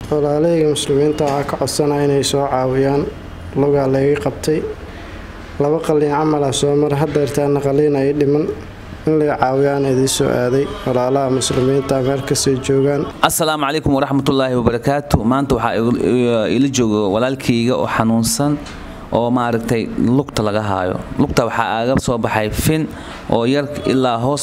walaalahayga muslimiinta waxaa ka codsanaya inay soo caawiyaan lugaa laga qabtay laba qalin camal ah soo mar hadeertaana qalin ay dhiman in la caawiyaan idin soo aaday walaalaha muslimiinta meel kasoo joogaan. Assalaamu calaykum waraxmatullaahi wabarakaatuh. maanta waxaa ila jooga walaalkayga oo xanuunsan oo maaragtay lugta laga haayo. lugta waxaa aaga soo baxay fin oo yar ilaa hoos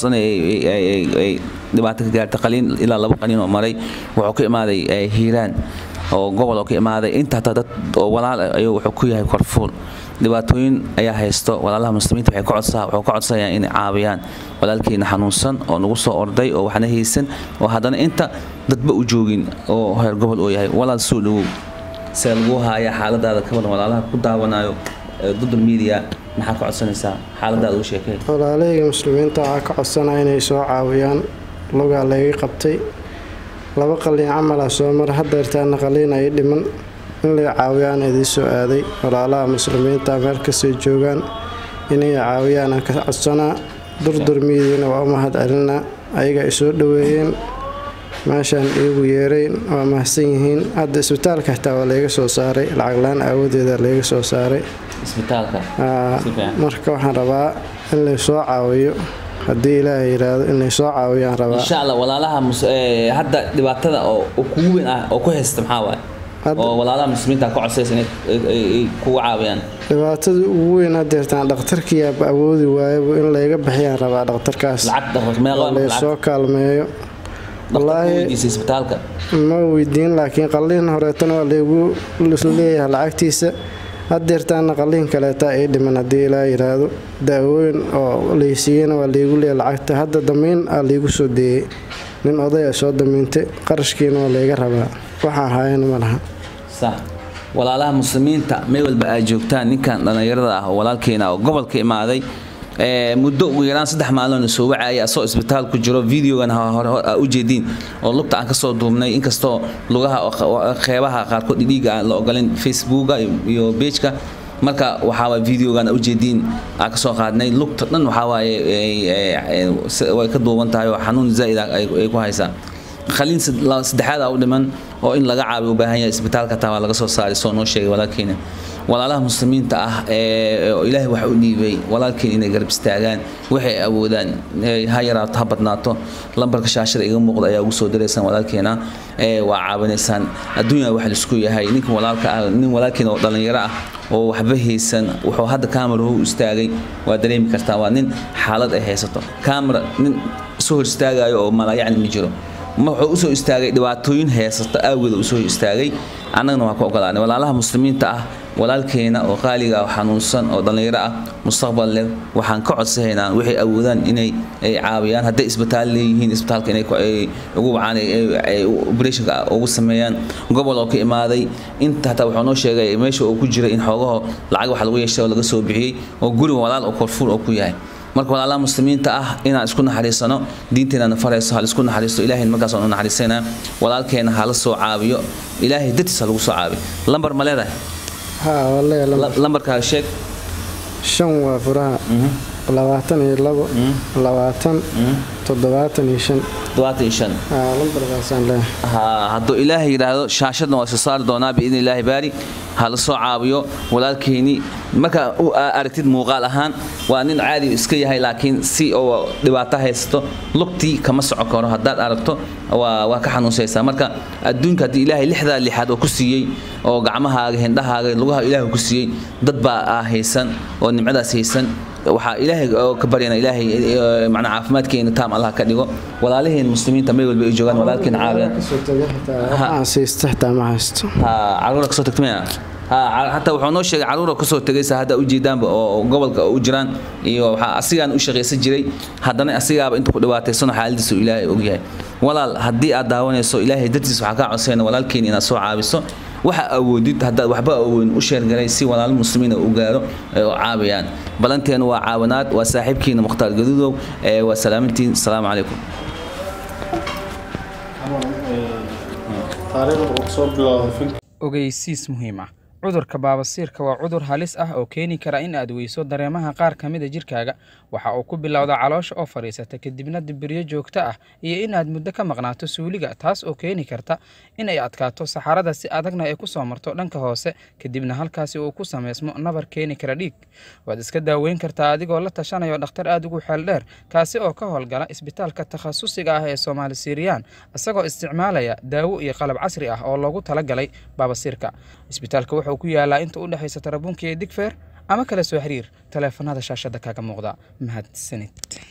ay dhibaato ka gaartay qalin ilaa laba qalin oo maray. wuxuu ka imaaday Hiiraan oo gobol oo ka imaaday inta dad oo walaal ayuu wuxuu ku yahay Korfuul. dhibaatooyin ayaa haysto walaalaha muslimiinta waxay ka codsanayaan in caawiyaan walaalkeena xanuunsan oo nagu soo orday oo waxna haysan oo hadana inta dadba u joogin oo heer gobol oo yahay walaal soo dhaw seel ugu haya xaaladaada ka badan walaalaha ku daawanayo dad media maxaa ka codsanaysaa xaaladaada u sheekay. walaalahayga muslimiinta waxaa ka codsanaya inay soo caawiyaan lugaa laga qabtay laba qalin camal ah soo mar hadeertaana qalin ay dhiman in la caawiyaan idin soo aaday walaalaha muslimiinta meel kasoo joogaan inay caawiyaan ka codsanaa durdurmiidina waa mahad celinaa ayaga ay soo dhaweeyeen meeshaan iigu yeereen waa mahadsan yihiin. hadda isbitaalka xitaa waa laga soo saaray lacag laan aawadeeda laga soo saaray isbitaalka. marka waxaan rabaa in la soo caawiyo haddii ilaahay yiraahdo in la soo caawiyaan rabaa insha Allah. walaalaha hadda dhibaatada oo kugu weyn ah oo ku haysta maxaa waay oo walaalaha muslimiinta ka codsaysa inay ku caawiyaan. dhibaatada ugu weyn hadeertaan dhakhtarkiya awoodi waayo in laga bixiyaan rabaa dhakhtarkaas la soo kaalmeeyo. والله isbitaalka ma weydiin laakiin qalliin horeetana waa lagu leeyahay lacagtiisa hadeertaana qalliin kaleeta ay dhiman hadii ilaa yiraahdo daawooyin oo leeysiina waa lagu leeyahay lacagta hadda damiin lagu soo deeyay nin oday soo damiintay qarashkiina waa laga rabaa waxa hayeen malaha sax. walaalaha muslimiinta meel walba ay joogtaan ninkan dhalinyarada ah walaalkeena oo gobolka imaaday muddo ugu yaraan 3 maalmood soo wacay asoo isbitaal ku jiro videogan hore u jeedin oo lugta aan ka soo duubnay inkastoo lugaha qeybaha qaar ku dhiiga la ogoleen Facebook iyo page-ka marka waxa waa videogan u jeedin aan ka soo qaadnay lugta dhan waxa waaye way ka duuban tahay oo xanuun zaid ay ku haysaa qalin saddexaad u dhiman oo in laga caawiyo u baahan yahay isbitaalka taa laga soo saaray soo noo sheegay walaalkeena. walaalaha muslimiinta ah ilaahay waxa uu dhiibay walaalkeen inay garab istaagaan waxay awoodaan ha yaraato ha badnaato lambarka shaashada iga muuqda ayaa ugu soo diraysan walaalkeena waa caawinaysaan adduunka wax la isku yahay ninka walaalka ah nin walaalkeena oo dhalinyaro ah oo waxba haysan wuxuu hadda kaamiro u istaagay waa dareemi kartaa waa nin xaalad ay haysato kaamiro nin soo istaagayo oo malaayacni ma jiro wuxuu u soo istaagay dhibaatooyin haysta aawada u soo istaagay annagana waa ku ogolaanay walaalaha muslimiinta ah walaalkeena oo qaaliga ah xanuunsan oo dhalinyaro ah mustaqbal leh waxaan ka codsanaynaa waxay awoodaan inay caawiyaan hadday isbitaal leeyihiin isbitaalka inay ugu wacaan operation ugu sameeyaan gobol oo ka imaaday inta taa wuxuu noo sheegay meesha uu ku jira in xoogaho lacag wax lagu yeeshay oo laga soo bixiyay oo guri walaal oo Korfuul oo ku yahay. marka walaalaha muslimiinta ah inaan isku naxariisano diinteena farayso hal isku naxariisto ilaahay markaas oo naxariisana walaalkeena hala soo caawiyo ilaahay dadkiisa lagu soo caawiyo. lambar ma leedahay? wallahi lambarka sheeg. 5 waa furaha 22 20 75 lambarkaasaan leeyahay. hadduu ilaahay yiraahdo shaashadna waa soo saari doonaa biidin ilaahay baari hala soo caawiyo walaalkeeni marka aragtid muuqaal ahaan waa nin caadi iska yahay laakiin si oo dhibaato haysto lugtii kama socon karo haddaad aragto waa ka xanuunsaysaa. marka adduunka hadii ilaahay lixaad oo ku siiyay oo gacmahaaga hindhahaaga lugaha ilaahay ku siiyay dad baa haysan oo nimcadaas haysan waxa ilaahay ka baryana ilaahay macna caafimaadkeena taam Allah ka dhigo walaalaheen muslimiinta meel walba ay joogan walaalkeen caawiya waxaan siistaa ma haysto caruur ka soo tagtay hatta wuxuu noo sheegay caruur ka soo tagaysa hadda u jeedaanba oo gobolka u jiraan iyo waxa asigaan u shaqeysan jiray haddana asigaaba inta ku dhibaataysan xaaladiisu ilaahay og yahay. walaal haddii aad daawanayso ilaahay dadkiisa waxa ka codsanayna walaalkeen inaad soo caawiso waxa awoodid hadda waxba awoon u sheergalay si walaal muslimiin u gaaro oo caawiyaan. balanteena waa caawinaad waa saaxiibkiina Mukhtaar Gaduudow waa salaamintiin. assalaamu calaykum. ogeysiis muhiim ah Cudurka baabasiirka waa cudur halis ah oo keeni kara in aad weyso dareemaha qaar ka mid ah jirkaaga. Waxa uu ku bilowdaa caloosha oo fadhiisata kadibna dibiryo joogto ah iyo in aad muddo ka maqnaato suuliga, taas oo keeni karta in ay adkaato saxarada si adagna ay ku soo marto dhanka hoose, kadibna halkaasi uu ku sameysmo nabar keeni kara dhiig. Waad iska daaweyn kartaa adigoo la tashanayo dhakhtar aad ugu xeel dheer, kaasi oo ka howlgala isbitaalka takhasusiga ah ee Soomaali Siiriyaan, isagoo isticmaalaya daawo iyo qalab casri ah oo loogu talagalay baabasiirka. Isbitaalka wuxuu ku yaalaa inta u dhaxaysa Tarabuunka iyo Digfaar, ama kala soo xiriir taleefanada shaashada kaga muuqda. Mahadsanid.